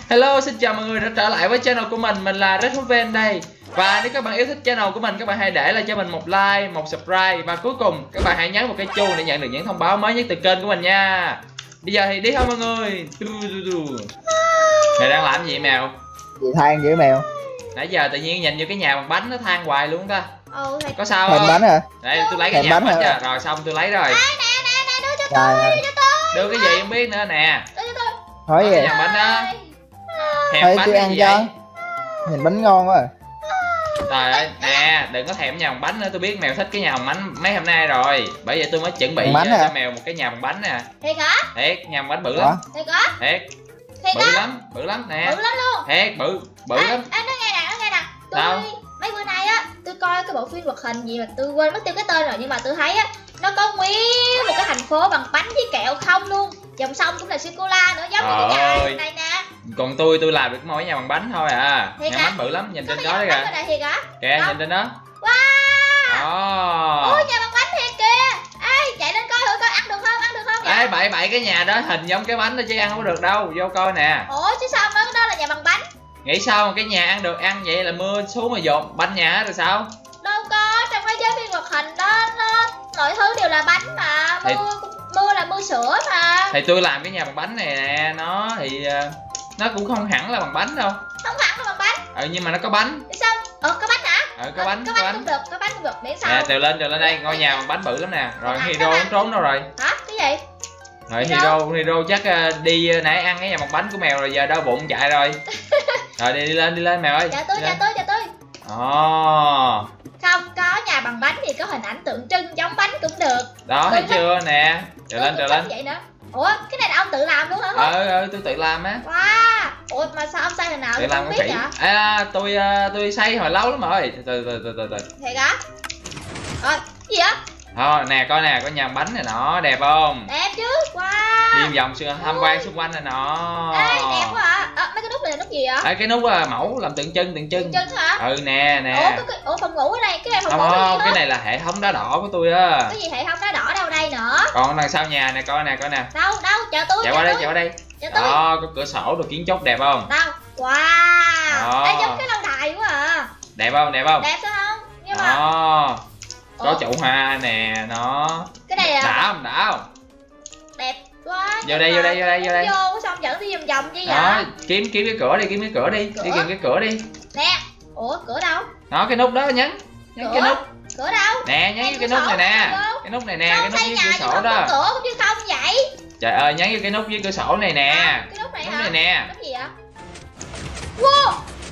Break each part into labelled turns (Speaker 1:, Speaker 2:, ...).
Speaker 1: Hello, xin chào mọi người đã trở lại với channel của mình là Red Hoven đây. Và nếu các bạn yêu thích channel của mình, các bạn hãy để lại cho mình một like, một subscribe. Và cuối cùng các bạn hãy nhấn vào cái chuông để nhận được những thông báo mới nhất từ kênh của mình nha. Bây giờ thì đi thôi mọi người. Mày đang làm gì mèo?
Speaker 2: Gì than vậy mèo?
Speaker 1: Nãy giờ tự nhiên nhìn vô cái nhà bằng bánh nó than hoài luôn ta.
Speaker 3: Thầy...
Speaker 1: Có sao
Speaker 2: không?
Speaker 1: không?
Speaker 2: Bánh hả?
Speaker 1: Đây tôi lấy cái nhà bánh cho. Rồi xong tôi lấy rồi.
Speaker 3: Nè, đưa cho tôi, đưa cho tôi.
Speaker 1: Đưa cái gì không biết nữa nè.
Speaker 3: Đưa cho tôi.
Speaker 2: Hỏi gì?
Speaker 1: Nhà bánh đó. Thèm
Speaker 2: thôi
Speaker 1: bánh
Speaker 2: tôi ăn
Speaker 1: gì
Speaker 2: cho.
Speaker 1: vậy?
Speaker 2: Nhìn bánh ngon quá.
Speaker 1: Trời ơi, nè, đừng có thèm nhà bằng bánh nữa, tôi biết mèo thích cái nhà bằng bánh mấy hôm nay rồi. Bởi vậy tôi mới chuẩn bị cho mèo một cái nhà bằng bánh nè.
Speaker 3: Thiệt hả?
Speaker 1: Thiệt, nhà bằng bánh bự lắm.
Speaker 3: Thiệt hả?
Speaker 1: Thiệt. Bự lắm nè.
Speaker 3: Bự lắm luôn.
Speaker 1: Thiệt, bự lắm.
Speaker 3: Nó nghe nè. Tôi mấy bữa nay á, tôi coi cái bộ phim hoạt hình gì mà tôi quên mất tiêu cái tên rồi, nhưng mà tôi thấy á nó có nguyên một cái thành phố bằng bánh với kẹo không luôn. Dòng sông cũng là sô cô la nữa, giống như cái nhà này nè.
Speaker 1: Còn tôi làm được mỗi nhà bằng bánh thôi à.
Speaker 3: Thiệt
Speaker 1: nhà
Speaker 3: hả?
Speaker 1: bánh bự lắm, nhìn trên đó đấy kìa.
Speaker 3: Thiệt hả?
Speaker 1: Kìa, nhìn trên đó.
Speaker 3: Wow. Ôi, nhà bằng bánh thiệt kìa. Ê, chạy lên coi thử coi ăn được không?
Speaker 1: Ê, bậy cái nhà đó hình giống cái bánh đó chứ ăn không được đâu, vô coi nè.
Speaker 3: Ủa chứ sao mới đó là nhà bằng bánh?
Speaker 1: Nghĩ sao mà cái nhà ăn được, ăn vậy là mưa xuống mà dột bánh nhà rồi sao?
Speaker 3: Đâu có, trong cái giới phim hoạt hình đó nó mọi thứ đều là bánh mà. Mưa là mưa sữa mà.
Speaker 1: Thì tôi làm cái nhà bằng bánh này nè, nó thì nó cũng không hẳn là bằng bánh đâu.
Speaker 3: Không hẳn là bằng bánh.
Speaker 1: Nhưng mà nó có bánh.
Speaker 3: Sao? Có bánh hả?
Speaker 1: Có bánh.
Speaker 3: Có bánh cũng được, để sao?
Speaker 1: Nè, trèo lên đây, ngôi nhà bằng bánh bự lắm nè. Rồi Hero nó trốn đâu rồi?
Speaker 3: Hả? Cái gì?
Speaker 1: Rồi Hero chắc đi nãy ăn cái nhà bằng bánh của mèo rồi, giờ đau bụng chạy rồi. Rồi đi lên mèo ơi.
Speaker 3: Dạ tôi. Không có nhà bằng bánh thì có hình ảnh tượng trưng giống bánh cũng được.
Speaker 1: Đó, thấy chưa nè. Trèo lên.
Speaker 3: Vậy nữa. Ủa, cái này là ông tự làm luôn hả?
Speaker 1: Tôi tự làm á.
Speaker 3: Wow. Ủa mà sao ông xây hình nào
Speaker 1: tự
Speaker 3: tôi không biết vậy?
Speaker 1: Tôi xây hồi lâu lắm rồi. Từ.
Speaker 3: Thiệt hả? Rồi, gì vậy?
Speaker 1: Thôi nè, coi nè, có nhà bánh này nó đẹp không?
Speaker 3: Đẹp chứ. Wow.
Speaker 1: Đi vòng tham quan xung quanh này nó.
Speaker 3: Ê, đẹp quá à. Mấy cái nút này là nút gì vậy?
Speaker 1: Cái nút mẫu làm tượng trưng.
Speaker 3: Tượng trưng hả?
Speaker 1: Nè.
Speaker 3: Ủa phòng ngủ ở đây, cái này phòng ngủ
Speaker 1: không, cái này là hệ thống đá đỏ của tôi á.
Speaker 3: Cái gì hệ thống đá đỏ đâu đây nữa?
Speaker 1: Còn đằng sau nhà này coi nè.
Speaker 3: Đâu, chờ tôi.
Speaker 1: Chạy qua đây. Đó, có cửa sổ đồ kiến trúc đẹp không?
Speaker 3: Đâu? Wow. Đây giống cái lâu đài quá à.
Speaker 1: Đẹp không?
Speaker 3: Đẹp sao không? Nhưng mà
Speaker 1: có chậu hoa nè, nó.
Speaker 3: Cái này là
Speaker 1: đã không?
Speaker 3: đẹp quá.
Speaker 1: Vô đây.
Speaker 3: Vô xong dẫn đi vòng chi vậy?
Speaker 1: Đó, kiếm cái cửa đi, đi kiếm cái cửa đi.
Speaker 3: Nè. Ủa, cửa đâu?
Speaker 1: Đó, cái nút đó nhấn cái nút.
Speaker 3: Cửa đâu?
Speaker 1: Nè, nhấn cái nút này nè. Cái nút này nè, cái nút dưới cửa sổ đó.
Speaker 3: Cửa cũng chứ không vậy.
Speaker 1: Trời ơi, nhấn vô cái nút dưới cửa sổ này nè.
Speaker 3: Cái nút này hả?
Speaker 1: Nút này nè.
Speaker 3: Nút gì vậy? Wow.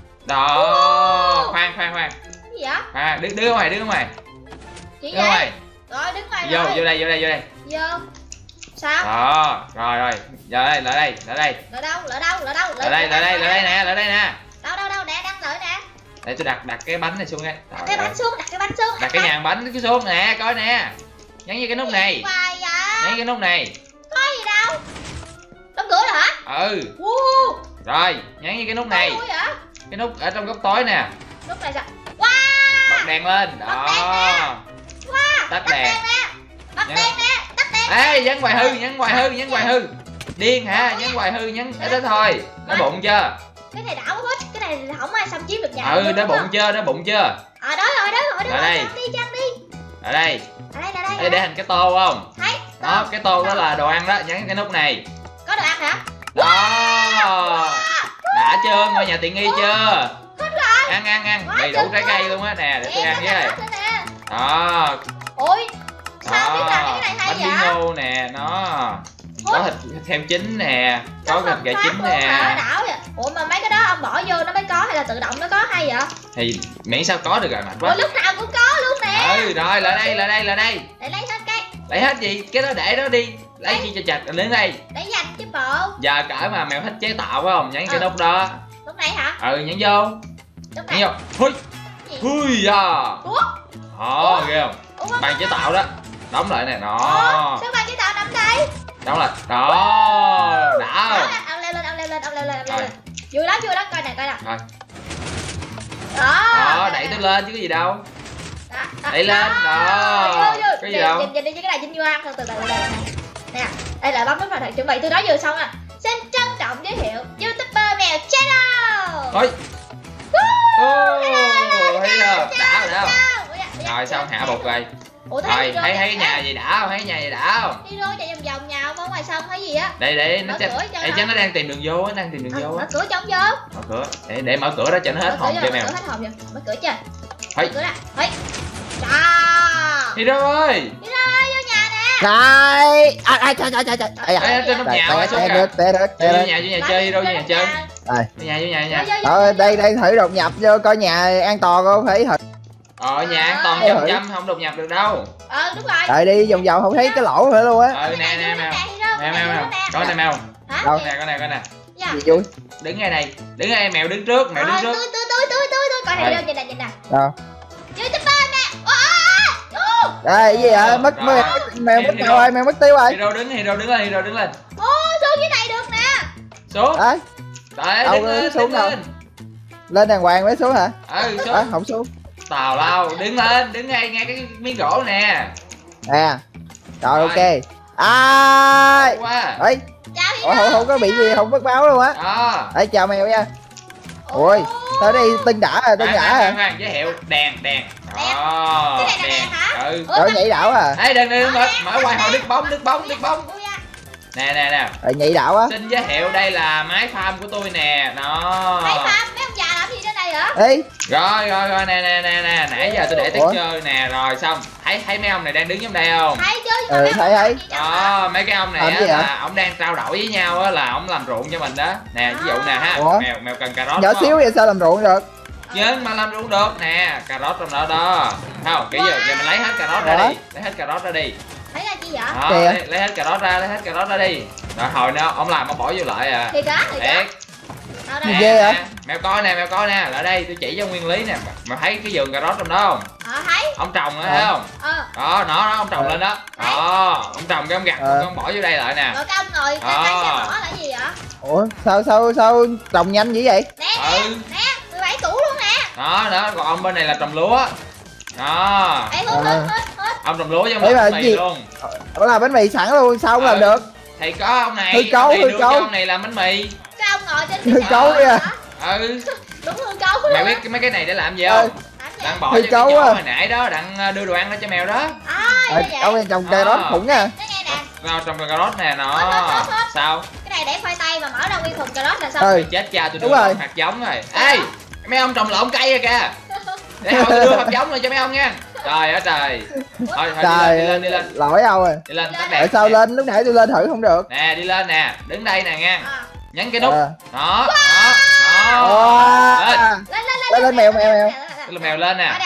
Speaker 1: Đó, khoan.
Speaker 3: Cái gì vậy?
Speaker 1: Đứng ở ngoài.
Speaker 3: Chị vậy? Rồi đứng ngoài rồi.
Speaker 1: Vô đây.
Speaker 3: Vô. Sao?
Speaker 1: Đó, rồi. Lại đây.
Speaker 3: Lỡ đâu?
Speaker 1: Lại đây nè.
Speaker 3: Đâu, nè, đang đợi nè.
Speaker 1: Để tôi đặt cái bánh này xuống đây.
Speaker 3: Đặt cái bánh xuống.
Speaker 1: Đặt cái nhà bánh cứ xuống nè, coi nè. Nhấn vô cái nút này. Nhấn cái nút này.
Speaker 3: Có gì đâu. Đóng cửa rồi hả?
Speaker 1: Wow. Rồi, nhấn vô cái nút này. Cái nút ở trong góc tối nè.
Speaker 3: Nút này sao? Wow.
Speaker 1: Bật đèn lên. Đó.
Speaker 3: Wow.
Speaker 1: Tắt đèn.
Speaker 3: Tắt đèn nè.
Speaker 1: Ê, nhấn hoài hư. Điên hả? Nhấn hoài hư, nhấn ít đó thôi. Nó bụng chưa?
Speaker 3: Cái này đảo hết, cái này không ai xâm chiếm được nhà.
Speaker 1: Nó bụng chưa?
Speaker 3: Đó rồi.
Speaker 1: Ở đây.
Speaker 3: Chăn đi.
Speaker 1: Ở đây.
Speaker 3: Đây
Speaker 1: để hình cái tô không?
Speaker 3: Thấy.
Speaker 1: Đó, cái tô đó là đồ ăn đó, nhấn cái nút này.
Speaker 3: Có đồ ăn hả?
Speaker 1: Đó. Đã chưa? Ngôi nhà tiện nghi chưa?
Speaker 3: Thích rồi.
Speaker 1: Ăn. Đầy đủ trái cây luôn á nè, để tôi ăn với. Đó.
Speaker 3: Ôi. Sao biết làm cái này hay vậy?
Speaker 1: Bánh bí ngô nè, nó. Có thịt heo chín nè, có thịt gà chín nè.
Speaker 3: Đảo vậy. Ủa mà mấy cái đó ông bỏ vô nó mới có hay là tự động nó có hay vậy?
Speaker 1: Thì miễn sao có được rồi mạnh quá.
Speaker 3: Ủa lúc nào cũng có luôn nè.
Speaker 1: Rồi, lại đây.
Speaker 3: Để lấy hết cái.
Speaker 1: Lấy hết gì? Cái đó để đó đi. Lấy chi cho chặt đến đây.
Speaker 3: Để dành chứ bộ.
Speaker 1: Giờ cỡ mà mèo thích chế tạo phải không? Nhấn cái nút đó.
Speaker 3: Lúc này hả?
Speaker 1: Nhấn vô. Nhấn vô. Hui da. Ghê không? Bàn chế tạo đó. Đóng lại nè, đó.
Speaker 3: Sao bàn chế tạo nằm đây?
Speaker 1: Đóng lại. Đó. Đã không?
Speaker 3: Ông leo lên. Vui lắm, coi nè.
Speaker 1: Rồi.
Speaker 3: Đó,
Speaker 1: đẩy tôi lên chứ có gì đâu. Đẩy lên. Cái gì đâu?
Speaker 3: Nhìn đi cái này Vinh Quang. Từ nè. Đây là bấm nút vào chuẩn bị tôi nói vừa xong à. Xin trân trọng giới thiệu YouTuber Mèo Channel.
Speaker 1: Ôi. Thấy chưa? Đã rồi đó. Rồi xong hạ bột rồi.
Speaker 3: Ủa
Speaker 1: Rồi thấy cái nhà gì đã không? Thấy cái nhà gì đã không?
Speaker 3: Hiro chạy vòng vòng nhào ở ngoài sông thấy gì á?
Speaker 1: Đây nó
Speaker 3: Mở
Speaker 1: chắc
Speaker 3: cửa cho
Speaker 1: chắc nó đang tìm đường vô á, đang tìm đường vô
Speaker 3: Mở
Speaker 1: á.
Speaker 3: cửa cho ông vô.
Speaker 1: Mở cửa. Để mở cửa đó cho nó hết hồn cho mèo.
Speaker 3: Mở hết hồn rồi. Mở cửa chưa?
Speaker 1: Thôi.
Speaker 3: Mở cửa ra. Thôi. Chà.
Speaker 1: Hiro ơi.
Speaker 3: Hiro ơi vô nhà nè.
Speaker 2: Này. Trời.
Speaker 1: Trên nóc nhà quá xuống kìa. Vô nhà chơi Hiro, vô nhà chơi. Vô nhà.
Speaker 2: Đây thử đột nhập vô coi nhà an toàn không, phải thử.
Speaker 1: Nhà an toàn trăm không đột nhập được đâu.
Speaker 3: Đúng rồi.
Speaker 2: Đợi đi vòng vòng không thấy cái lỗ nữa luôn á.
Speaker 1: Nè mèo. Coi nè mèo.
Speaker 2: Đâu?
Speaker 1: Coi nè.
Speaker 2: Gì vui?
Speaker 1: Đứng ngay này. Đứng ngay mèo đứng trước, mèo đứng trước.
Speaker 3: Tôi coi này đâu, nhìn nè.
Speaker 2: Đâu?
Speaker 3: Chơi tiếp ba nè.
Speaker 2: Đây cái gì vậy? Mất mèo mất rồi, mèo mất tiêu rồi.
Speaker 1: Hiro đứng lên.
Speaker 3: Xuống dưới này được nè.
Speaker 1: Xuống.
Speaker 2: Đấy.
Speaker 1: Đấy, đứng lên.
Speaker 2: Lên đàng hoàng mới xuống hả?
Speaker 1: Xuống.
Speaker 2: Không xuống.
Speaker 1: Tào lao, đứng lên, đứng ngay cái miếng gỗ nè.
Speaker 2: Rồi ok. Ai?
Speaker 1: Quá.
Speaker 2: Ấy.
Speaker 3: Chào Hiro.
Speaker 2: Không có bị gì, không mất máu luôn á. Đấy chào mèo nha. Ôi, tới đây tưng đã rồi,
Speaker 1: Khoan, giới thiệu đèn. Đó,
Speaker 3: cái này là đèn hả?
Speaker 2: Rồi nhảy đảo à.
Speaker 1: Đấy, đừng mở quay hồi nước bóng. Nè.
Speaker 2: Rồi nhảy đảo á.
Speaker 1: Xin giới thiệu đây là máy farm của tôi nè. Đó.
Speaker 3: Máy farm, mấy ông già làm gì trên đây hả?
Speaker 2: Ê.
Speaker 1: Rồi nè, nãy giờ tôi để tiếng chơi nè, rồi xong. Thấy mấy ông này đang đứng trong đây không?
Speaker 3: Thấy chứ.
Speaker 2: Thấy.
Speaker 1: Đó, mấy cái ông này á là ông đang trao đổi với nhau á, là ông làm ruộng cho mình đó. Nè, ví dụ nè ha. Mèo cần cà rốt.
Speaker 2: Nhỏ xíu vậy sao làm ruộng được?
Speaker 1: Nhưng mà làm ruộng được nè, cà rốt trong đó. Không, kiểu giờ mình lấy hết cà rốt ra đi.
Speaker 3: Thấy là chi vậy?
Speaker 1: Đó, lấy hết cà rốt ra đi. Rồi hồi nữa ông làm ông bỏ vô lại à.
Speaker 3: Thiệt hả?
Speaker 2: Gì ghê hả?
Speaker 1: Mèo coi nè, lại đây tôi chỉ cho nguyên lý nè. Mày thấy cái vườn cà rốt trong đó không?
Speaker 3: Thấy.
Speaker 1: Ông trồng á, thấy không? Đó, nó ông trồng lên đó. Đó, ông trồng cái ông gặt, ông bỏ vô đây lại nè.
Speaker 3: Rồi cái ông ngồi cái bỏ là gì vậy?
Speaker 2: Ủa, sao trồng nhanh dữ vậy?
Speaker 3: Nè, 17 củ luôn nè.
Speaker 1: Đó, còn ông bên này là trồng lúa. Đó.
Speaker 3: Hết.
Speaker 1: Ông trồng lúa cho ông làm bánh mì luôn.
Speaker 2: Ủa là bánh mì sẵn luôn, sao không làm được?
Speaker 1: Thì có ông này,
Speaker 2: hư cấu.
Speaker 1: ông này làm bánh mì.
Speaker 3: Cái ông ngồi trên
Speaker 2: hư cấu kìa.
Speaker 3: Đúng hư cấu luôn.
Speaker 1: Mày biết mấy cái này để làm gì không? Đặng bỏ cho cái chỗ hồi nãy đó, đặng đưa đồ ăn cho mèo đó.
Speaker 2: Ông này trồng cà rốt khủng nha.
Speaker 1: Rồi trồng cà rốt nè, nó sao?
Speaker 3: Cái này để khoai tây mà mở ra nguyên thùng cà rốt là xong.
Speaker 1: Chết cha, tôi đưa hạt giống rồi. Ê, mấy ông trồng lộn cây rồi kìa. Để hồi tôi đưa hạt giống rồi cho mấy ông nha. Trời ơi trời. Thôi đi lên.
Speaker 2: Lỗi đâu rồi.
Speaker 1: Đi lên tắt
Speaker 2: Tại
Speaker 1: đèn.
Speaker 2: sao lên lúc nãy tôi lên thử không được.
Speaker 1: Nè, đi lên nè, đứng đây nè nha. Nhấn cái nút. Đó.
Speaker 2: Lên mèo.
Speaker 1: Lên mèo lên nè.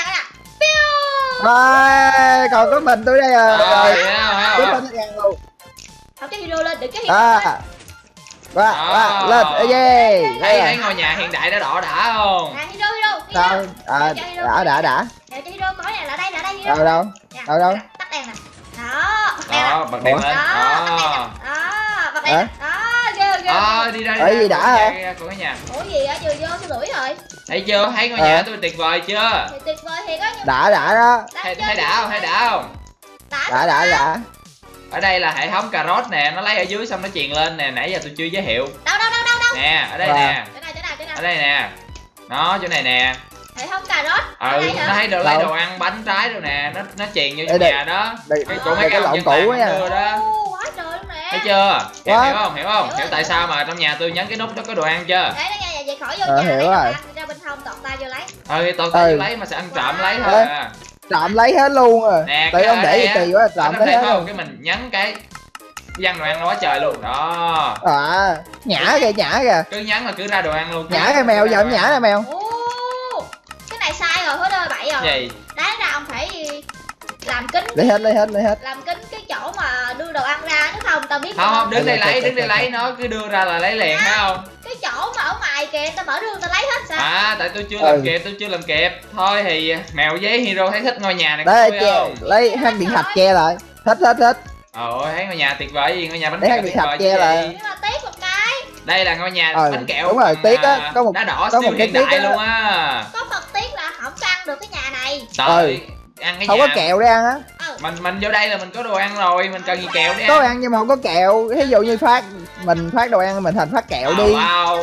Speaker 2: Còn có mình tôi đây à. Rồi.
Speaker 3: Không cho Hiro lên, đừng cho Hiro
Speaker 2: lên.
Speaker 1: Thấy ngôi nhà hiện đại đã đã không?
Speaker 3: Nè Hiro.
Speaker 2: Sao? Đã.
Speaker 3: Nè cho Hiro coi nè, là đây Hiro.
Speaker 2: Đâu?
Speaker 3: Tắt đèn nè. Đó,
Speaker 1: bật đèn lên.
Speaker 3: Đó, bật đèn. Đó, ghê.
Speaker 1: Đi ra.
Speaker 2: Gì đã hả?
Speaker 1: Còn cái nhà.
Speaker 3: Ủa gì á, vừa vô sao đuổi rồi.
Speaker 1: Thấy chưa? Thấy ngôi nhà tôi tuyệt vời chưa?
Speaker 3: Thì tuyệt vời thiệt á.
Speaker 2: Đã đó.
Speaker 1: Thấy đã không?
Speaker 2: Đã.
Speaker 1: Ở đây là hệ thống cà rốt nè, nó lấy ở dưới xong nó truyền lên nè, nãy giờ tôi chưa giới thiệu.
Speaker 3: Đâu.
Speaker 1: Nè, ở đây nè.
Speaker 3: Chỗ nào?
Speaker 1: Ở đây nè. Đó, chỗ này nè.
Speaker 3: Hệ thống cà rốt.
Speaker 1: Nó thấy lấy đồ ăn bánh trái rồi nè, nó truyền vô trong nhà đó. Cái chỗ mấy cái
Speaker 2: lộn cũ á nha.
Speaker 3: Quá trời luôn nè.
Speaker 1: Thấy chưa? Hiểu không? Hiểu tại sao mà trong nhà tôi nhấn cái nút nó có đồ ăn chưa?
Speaker 3: Đấy đó nha, vậy khỏi vô nhà
Speaker 2: hiểu rồi.
Speaker 3: ra bên hông tọt tay vô lấy.
Speaker 1: Tọt tay vô lấy mà sẽ ăn trộm lấy thôi à.
Speaker 2: Trộm lấy hết luôn rồi. Tại ông để gì kỳ quá, trộm lấy hết luôn.
Speaker 1: Cái mình nhấn cái văng đồ ăn nó quá trời luôn đó.
Speaker 2: Nhả kìa.
Speaker 1: Cứ nhấn là cứ ra đồ ăn luôn.
Speaker 2: Nhả cái mèo, giờ nhả nè mèo.
Speaker 3: Cái này sai rồi, hứa bậy rồi.
Speaker 1: Gì?
Speaker 3: Đáng ra ông phải làm kính.
Speaker 2: Lấy hết.
Speaker 3: Làm kính cái chỗ mà đưa đồ ăn ra nếu không tao biết.
Speaker 1: Không, đứng đây lấy nó cứ đưa ra là lấy liền phải không?
Speaker 3: Cái chỗ mà ở ngoài kìa tao mở đường tao lấy hết sao?
Speaker 1: Tại tôi chưa làm kịp. Thôi thì mèo với Hiro thấy thích ngôi nhà này
Speaker 2: đấy,
Speaker 1: không?
Speaker 2: lấy hang điện thạch che lại. Thích.
Speaker 1: Ôi thấy ngôi nhà tuyệt vời gì, ngôi nhà bánh
Speaker 2: kẹo tuyệt vời gì.
Speaker 3: Nhưng mà tiếc một cái.
Speaker 1: Đây là ngôi nhà bánh kẹo.
Speaker 2: Đúng rồi, tiếc á, có một
Speaker 1: đá đỏ siêu hiện đại luôn á.
Speaker 3: Có một tiếc là không cho ăn được cái nhà này.
Speaker 1: Ăn cái
Speaker 2: không
Speaker 1: nhà.
Speaker 2: Có kẹo để ăn á.
Speaker 1: Mình vô đây là mình có đồ ăn rồi, mình cần gì kẹo để ăn.
Speaker 2: Có ăn nhưng mà không có kẹo. Ví dụ như mình phát đồ ăn mình thành phát kẹo đi.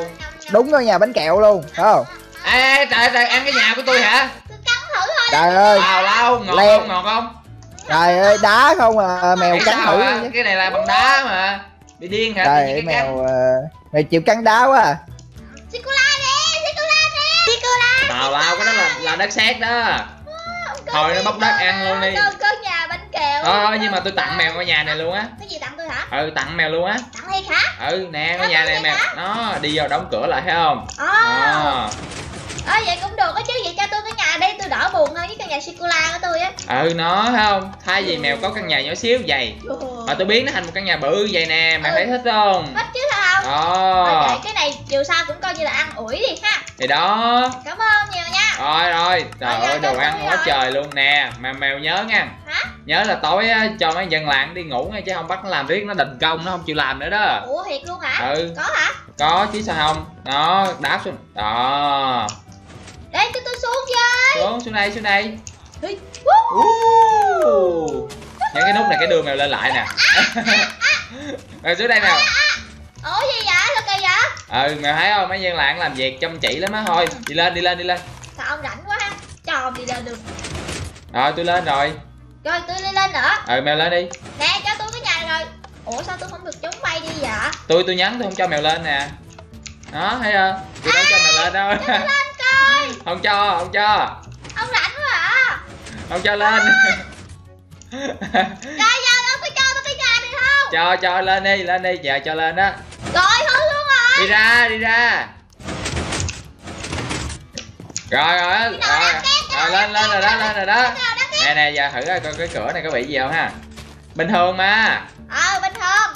Speaker 2: Đúng ngôi nhà bánh kẹo luôn, phải không?
Speaker 1: Ê trời ăn cái nhà của tôi hả?
Speaker 3: Tôi cắn thử thôi.
Speaker 2: Trời ơi.
Speaker 1: Tào lao ngọt
Speaker 2: Len.
Speaker 1: không ngọt không?
Speaker 2: Trời ơi, đá không à, mèo
Speaker 1: Nghĩ
Speaker 2: cắn
Speaker 1: sao
Speaker 2: thử.
Speaker 1: à? Cái này là bằng đá mà. Bị điên hả? Tự
Speaker 2: Trời
Speaker 1: nhiên
Speaker 2: ơi,
Speaker 1: cái cắn.
Speaker 2: mèo chịu cắn đá quá à.
Speaker 3: Sô-cô-la nè, Sô-cô-la.
Speaker 1: Tào lao cái đó là đất sét đó. Thôi nó bóc đất ăn luôn đi.
Speaker 3: Có nhà bánh kẹo.
Speaker 1: Thôi nhưng mà tôi tặng mèo ngôi nhà này luôn á.
Speaker 3: Cái gì tặng tôi hả?
Speaker 1: Ừ tặng mèo luôn á.
Speaker 3: Tặng thiệt hả?
Speaker 1: Ừ nè ngôi nhà này mèo. Nó đi vào đóng cửa lại thấy không?
Speaker 3: Ờ. Vậy cũng được á chứ, vậy cho tôi cái nhà đi, tôi đỡ buồn hơn với căn nhà sô-cô-la của tôi á.
Speaker 1: Ừ nó thấy không? Thay vì mèo có căn nhà nhỏ xíu vậy mà tôi biến nó thành một căn nhà bự vậy nè, mày thấy thích không?
Speaker 3: Thích chứ sao không?
Speaker 1: Đó.
Speaker 3: Cái này dù sao cũng coi như là ăn ủi đi ha.
Speaker 1: Thì đó.
Speaker 3: Cảm ơn nhiều nha.
Speaker 1: Rồi trời
Speaker 3: Dạ,
Speaker 1: ơi đồ
Speaker 3: dạ,
Speaker 1: ăn
Speaker 3: dạ.
Speaker 1: quá trời luôn nè. Mà mèo nhớ nha,
Speaker 3: Hả?
Speaker 1: nhớ là tối á, cho mấy dân làng đi ngủ nha, chứ không bắt nó làm riết nó đình công, nó không chịu làm nữa đó.
Speaker 3: Ủa thiệt luôn hả?
Speaker 1: Ừ
Speaker 3: Có hả?
Speaker 1: có chứ sao không. Đó đáp xuống đó.
Speaker 3: Đây tôi xuống với.
Speaker 1: Xuống đây
Speaker 3: Ê,
Speaker 1: nhấn cái nút này cái đưa mèo lên lại nè. Mèo xuống đây nào.
Speaker 3: Ủa gì vậy? Sao kỳ vậy?
Speaker 1: Ừ mèo thấy không, mấy dân làng làm việc chăm chỉ lắm á. Thôi đi lên.
Speaker 3: Sao ông rảnh quá ha? Cho ông đi lên được.
Speaker 1: Rồi tôi lên rồi.
Speaker 3: Rồi tôi lên nữa.
Speaker 1: Ừ mèo lên đi.
Speaker 3: Nè cho tôi cái nhà rồi. Ủa sao tôi không được trúng bay đi vậy?
Speaker 1: Tôi nhắn tôi không cho mèo lên nè. Đó thấy không, tôi đâu cho mèo lên đâu.
Speaker 3: Cho tôi lên coi.
Speaker 1: Không cho
Speaker 3: Ông rảnh quá à.
Speaker 1: không cho lên.
Speaker 3: Trời giờ ông có cho tôi cái nhà này không?
Speaker 1: cho lên đi giờ cho lên đó.
Speaker 3: Rồi hư luôn rồi.
Speaker 1: Đi ra rồi lên rồi đó. Nè giờ thử coi cái cửa này có bị gì không ha. Bình thường mà.
Speaker 3: Bình thường.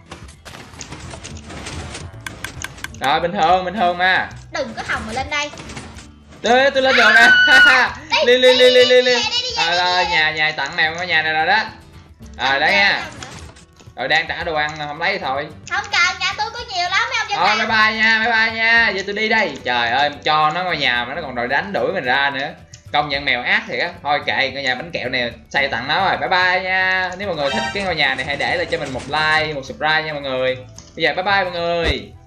Speaker 1: Rồi bình thường mà.
Speaker 3: Đừng có hòng mà lên đây.
Speaker 1: Tôi lên được nè. Li.
Speaker 3: Rồi
Speaker 1: nhà tặng mèo ngôi nhà này rồi đó. Rồi đó nha. Rồi đang trả đồ ăn không lấy thì thôi.
Speaker 3: Không cần, nhà tôi có nhiều lắm mấy ông dân
Speaker 1: Thôi bye bye nha. Giờ tôi đi đây. Trời ơi cho nó ngôi nhà mà nó còn đòi đánh đuổi mình ra nữa. Công nhận mèo ác thiệt á. Thôi kệ, ngôi nhà bánh kẹo này xây tặng nó rồi. Bye bye nha. Nếu mọi người thích cái ngôi nhà này hãy để lại cho mình một like, một subscribe nha mọi người. Bây giờ bye bye mọi người.